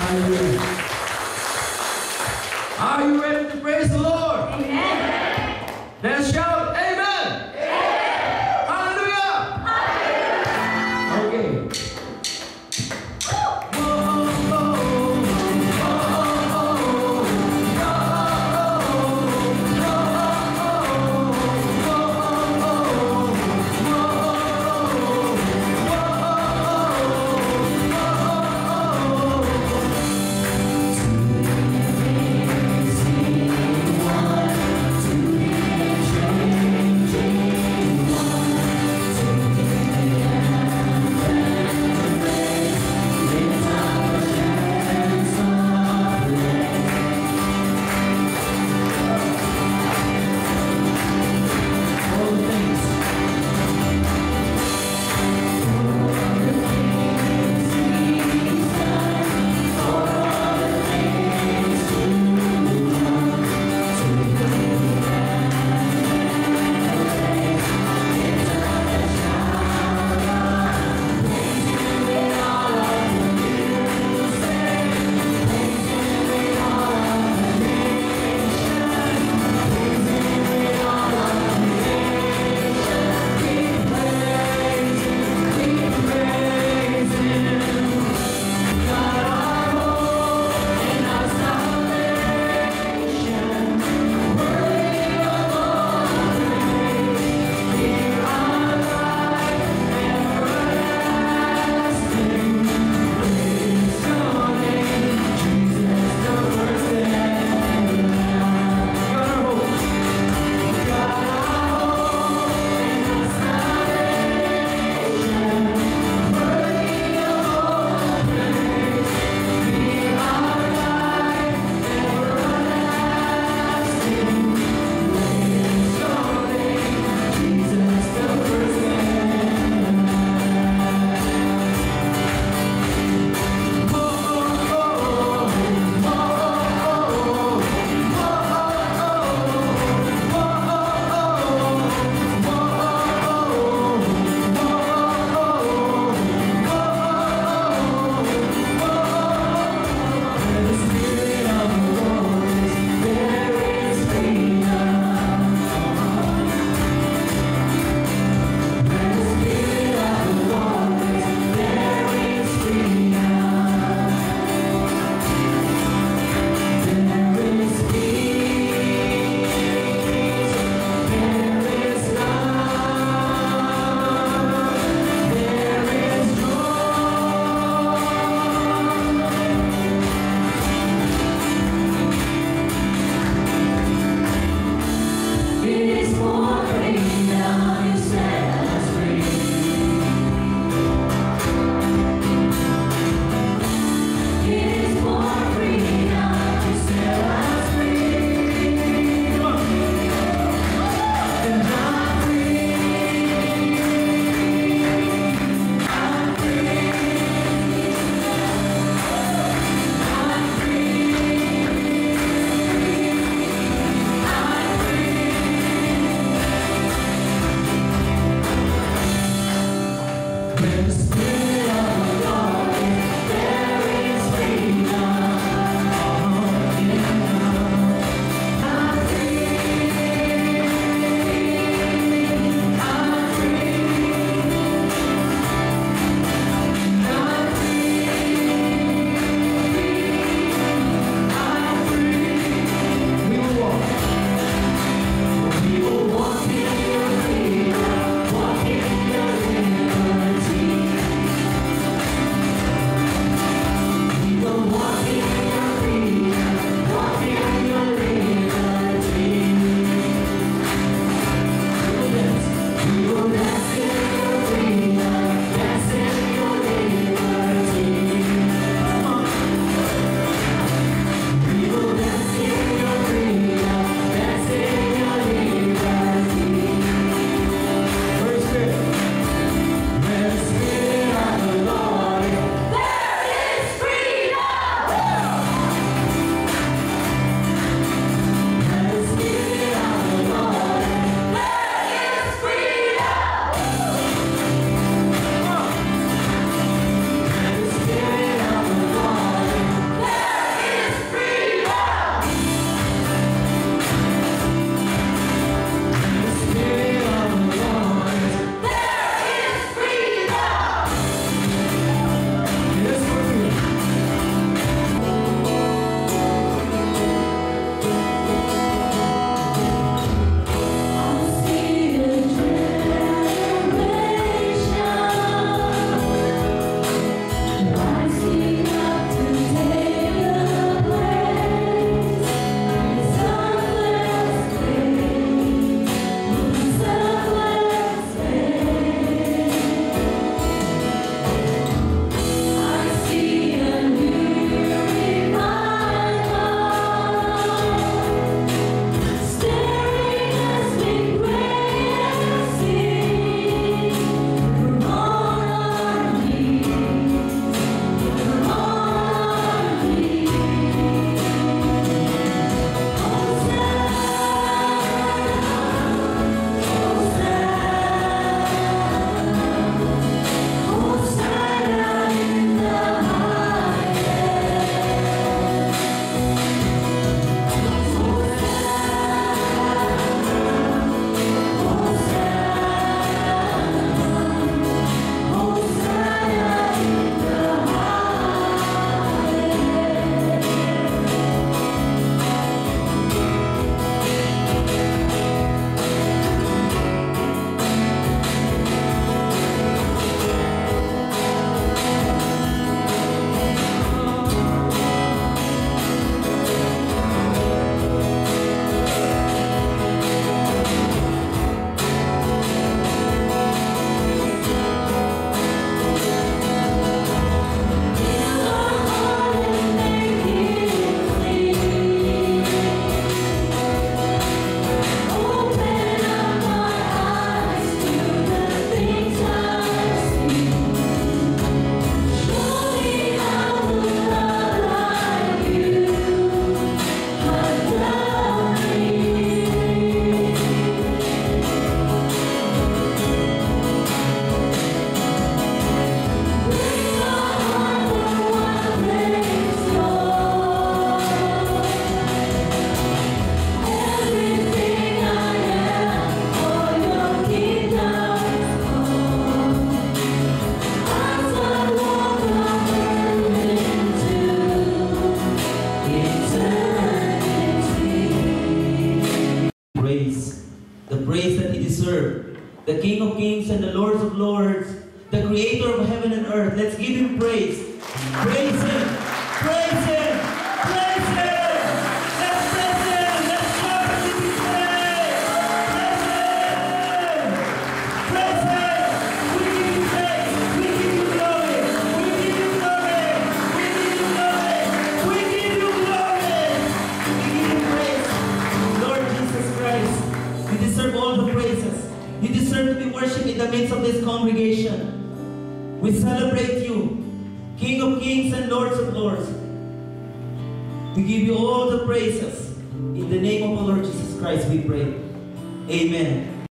Hallelujah. Are you ready to praise the Lord? Amen. Let's shout amen. Amen. Hallelujah. Hallelujah. Okay. the King of Kings and the Lord of Lords, the Creator of heaven and earth. Let's give Him praise. Praise Him. Praise Him. Praise Him. Let's praise Him. Let's shout and give Him praise. Praise Him. Praise Him. We give you praise. We give you glory. We give you glory. We give you glory. We give you glory. We give you praise. Lord Jesus Christ, you deserve all the praises. You deserve to be worshipped in the midst of this congregation. We celebrate you, King of Kings and Lords of Lords. We give you all the praises. In the name of our Lord Jesus Christ we pray. Amen.